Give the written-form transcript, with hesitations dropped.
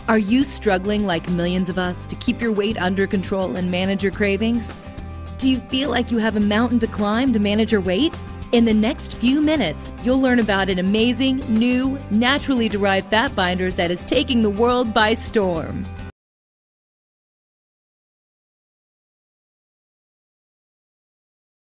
Are you struggling like millions of us to keep your weight under control and manage your cravings? Do you feel like you have a mountain to climb to manage your weight? In the next few minutes, you'll learn about an amazing, new, naturally derived fat binder that is taking the world by storm.